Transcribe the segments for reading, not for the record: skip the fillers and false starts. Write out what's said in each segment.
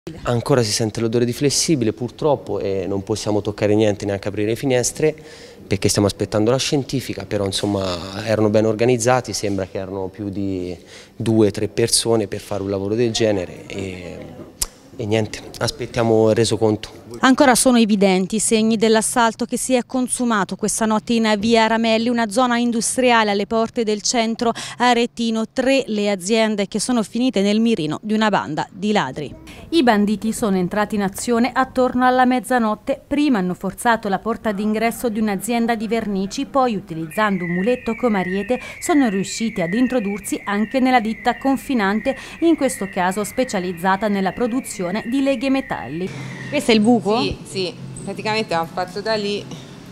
Ancora si sente l'odore di flessibile purtroppo e non possiamo toccare niente, neanche aprire le finestre perché stiamo aspettando la scientifica, però insomma erano ben organizzati, sembra che erano più di 2-3 persone per fare un lavoro del genere e niente, aspettiamo il resoconto. Ancora sono evidenti i segni dell'assalto che si è consumato questa notte in via Ramelli, una zona industriale alle porte del centro aretino. 3 le aziende che sono finite nel mirino di una banda di ladri. I banditi sono entrati in azione attorno alla mezzanotte. Prima hanno forzato la porta d'ingresso di un'azienda di vernici, poi utilizzando un muletto come ariete sono riusciti ad introdursi anche nella ditta confinante, in questo caso specializzata nella produzione di leghe metalli. Questo è il buco? Sì, praticamente hanno fatto da lì.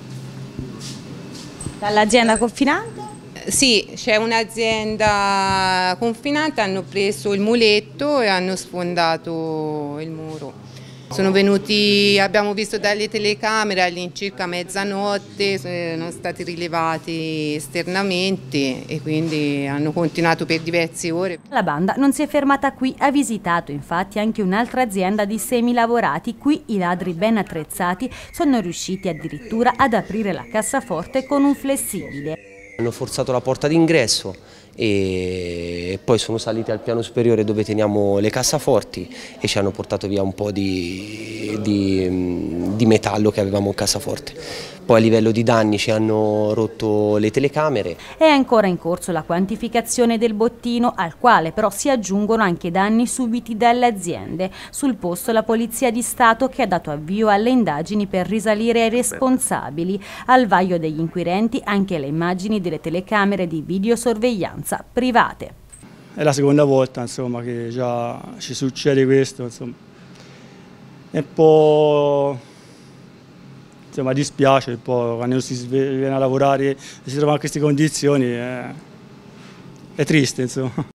Dall'azienda confinante? Sì, c'è un'azienda confinante, hanno preso il muletto e hanno sfondato il muro. Sono venuti, abbiamo visto dalle telecamere all'incirca mezzanotte, sono stati rilevati esternamente e quindi hanno continuato per diverse ore. La banda non si è fermata qui, ha visitato infatti anche un'altra azienda di semilavorati. Qui i ladri ben attrezzati sono riusciti addirittura ad aprire la cassaforte con un flessibile. Hanno forzato la porta d'ingresso e poi sono saliti al piano superiore dove teniamo le cassaforti e ci hanno portato via un po' di metallo che avevamo in cassaforte. Poi a livello di danni ci hanno rotto le telecamere. È ancora in corso la quantificazione del bottino, al quale però si aggiungono anche danni subiti dalle aziende. Sul posto la Polizia di Stato, che ha dato avvio alle indagini per risalire ai responsabili. Al vaglio degli inquirenti anche le immagini delle telecamere di videosorveglianza private. È la seconda volta insomma, che già ci succede questo, insomma. È un po'... Insomma, dispiace un po' quando si viene a lavorare e si trova in queste condizioni, è triste insomma.